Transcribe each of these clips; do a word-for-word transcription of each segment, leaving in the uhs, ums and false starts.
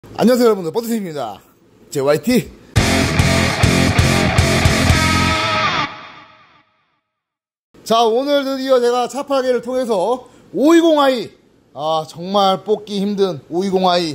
안녕하세요 여러분들, 버드팀입니다. 제이와이티. 자, 오늘 드디어 제가 차팔개를 통해서 오이십 아이, 아 정말 뽑기 힘든 오이십 아이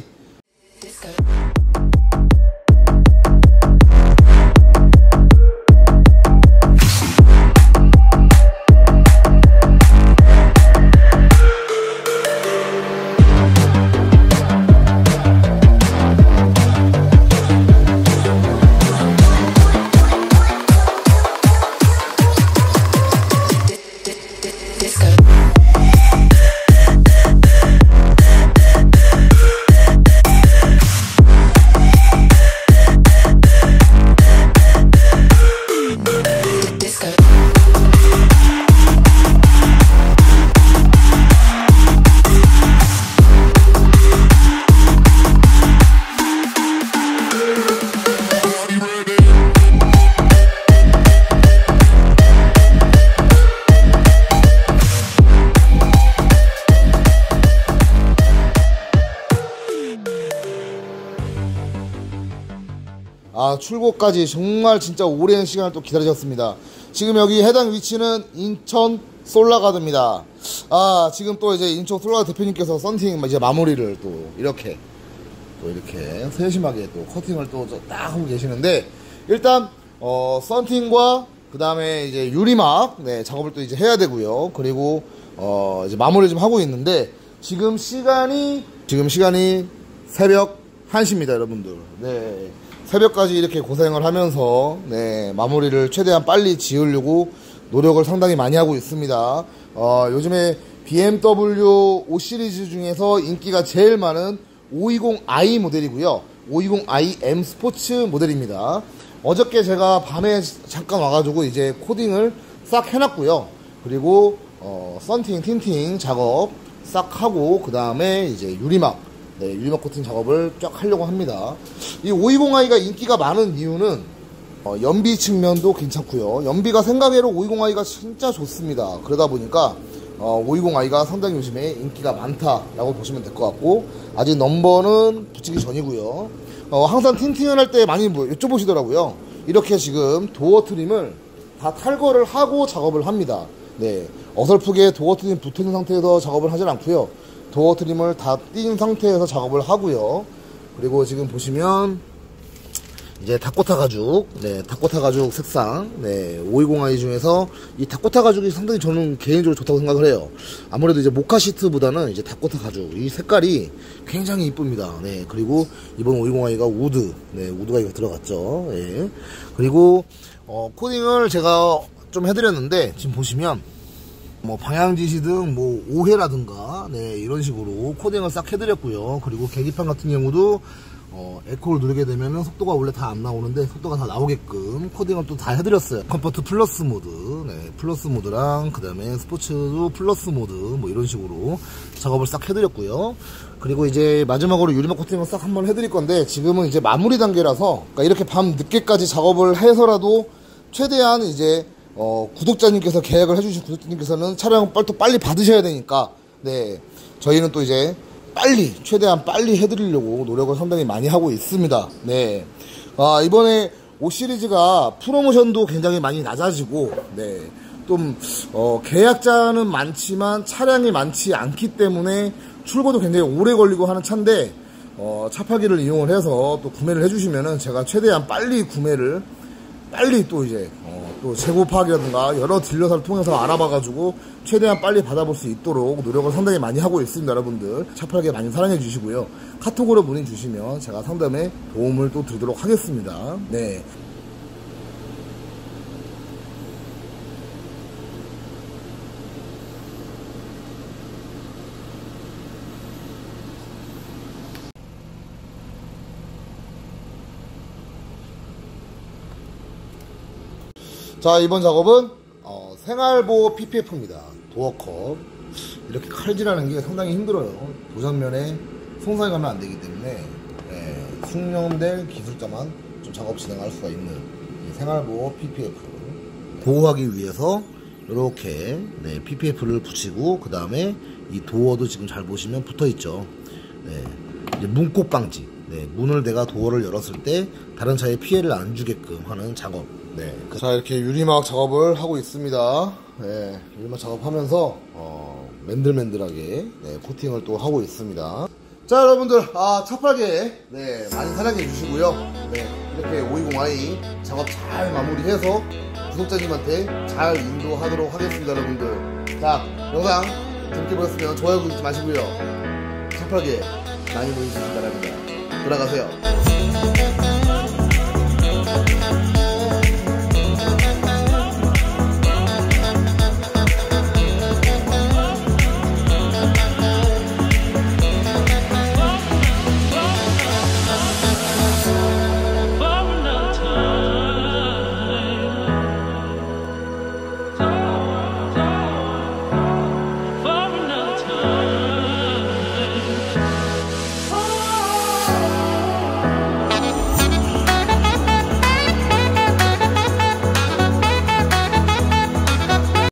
아, 출고까지 정말 진짜 오랜 시간을 또 기다리셨습니다. 지금 여기 해당 위치는 인천 솔라가드입니다. 아, 지금 또 이제 인천 솔라가드 대표님께서 썬팅 이제 마무리를 또 이렇게 또 이렇게 세심하게 또 커팅을 또 딱 하고 계시는데, 일단 어 썬팅과 그 다음에 이제 유리막 네 작업을 또 이제 해야 되고요. 그리고 어 이제 마무리 좀 하고 있는데, 지금 시간이 지금 시간이 새벽 한 시입니다 여러분들. 네, 새벽까지 이렇게 고생을 하면서 네 마무리를 최대한 빨리 지으려고 노력을 상당히 많이 하고 있습니다. 어 요즘에 비엠더블유 오 시리즈 중에서 인기가 제일 많은 오이십 아이 모델이고요. 오이십 아이 M 스포츠 모델입니다. 어저께 제가 밤에 잠깐 와가지고 이제 코딩을 싹 해놨고요. 그리고 어 썬팅, 틴팅 작업 싹 하고, 그 다음에 이제 유리막 네, 유리막 코팅 작업을 쫙 하려고 합니다. 이 오이십 아이가 인기가 많은 이유는 어, 연비 측면도 괜찮고요. 연비가 생각외로 오이십 아이가 진짜 좋습니다. 그러다 보니까 어, 오이십 아이가 상당히 요즘에 인기가 많다라고 보시면 될 것 같고, 아직 넘버는 붙이기 전이고요. 어, 항상 틴팅을 할 때 많이 뭐 여쭤보시더라고요. 이렇게 지금 도어 트림을 다 탈거를 하고 작업을 합니다. 네, 어설프게 도어 트림 붙은 상태에서 작업을 하진 않고요. 도어 트림을 다 띈 상태에서 작업을 하고요. 그리고 지금 보시면 이제 다코타 가죽, 네, 다코타 가죽 색상, 네, 오이십 아이 중에서 이 다코타 가죽이 상당히 저는 개인적으로 좋다고 생각을 해요. 아무래도 이제 모카 시트보다는 이제 다코타 가죽, 이 색깔이 굉장히 이쁩니다. 네, 그리고 이번 오이십 아이가 우드, 네, 우드가 이거 들어갔죠. 네, 그리고 어, 코딩을 제가 좀 해드렸는데, 지금 보시면 뭐 방향지시 등 뭐 오해라든가 네 이런 식으로 코딩을 싹 해드렸고요. 그리고 계기판 같은 경우도 어 에코를 누르게 되면은 속도가 원래 다 안 나오는데 속도가 다 나오게끔 코딩을 또 다 해드렸어요. 컴포트 플러스 모드, 네 플러스 모드랑 그 다음에 스포츠도 플러스 모드 뭐 이런 식으로 작업을 싹 해드렸고요. 그리고 이제 마지막으로 유리막 코팅을 싹 한번 해드릴 건데, 지금은 이제 마무리 단계라서 그러니까 이렇게 밤 늦게까지 작업을 해서라도 최대한 이제 어, 구독자님께서 계약을 해주신 구독자님께서는 차량 빨리 또 빨리 받으셔야 되니까, 네, 저희는 또 이제 빨리, 최대한 빨리 해드리려고 노력을 상당히 많이 하고 있습니다. 네, 아, 이번에 오 시리즈가 프로모션도 굉장히 많이 낮아지고, 네, 좀, 어, 계약자는 많지만 차량이 많지 않기 때문에 출고도 굉장히 오래 걸리고 하는 차인데, 어, 차팔기를 이용을 해서 또 구매를 해주시면은 제가 최대한 빨리 구매를 빨리 또 이제 어, 또 재고 파악이라든가 여러 딜러사를 통해서 알아봐가지고 최대한 빨리 받아볼 수 있도록 노력을 상당히 많이 하고 있습니다. 여러분들 차팔게 많이 사랑해 주시고요. 카톡으로 문의 주시면 제가 상담에 도움을 또 드리도록 하겠습니다. 네. 자, 이번 작업은 어, 생활보호 피피에프입니다. 도어컵. 이렇게 칼질하는 게 상당히 힘들어요. 도전면에 손상이 가면 안 되기 때문에 예, 숙련된 기술자만 좀 작업 진행할 수가 있는 이 생활보호 피피에프 보호하기 위해서 이렇게 네, 피피에프를 붙이고, 그 다음에 이 도어도 지금 잘 보시면 붙어 있죠. 네, 이제 문콕 방지, 네, 문을 내가 도어를 열었을 때 다른 차에 피해를 안 주게끔 하는 작업. 네. 자, 이렇게 유리막 작업을 하고 있습니다. 네, 유리막 작업하면서 어, 맨들맨들하게 네, 코팅을 또 하고 있습니다. 자, 여러분들, 아, 차팔게 네, 많이 사랑해 주시고요. 네, 이렇게 오이공 아이 작업 잘 마무리해서 구독자님한테 잘 인도하도록 하겠습니다, 여러분들. 자, 영상 재밌게 보셨으면 좋아요 누르지 마시고요. 차팔게 많이 보여주시기 바랍니다. 돌아가세요.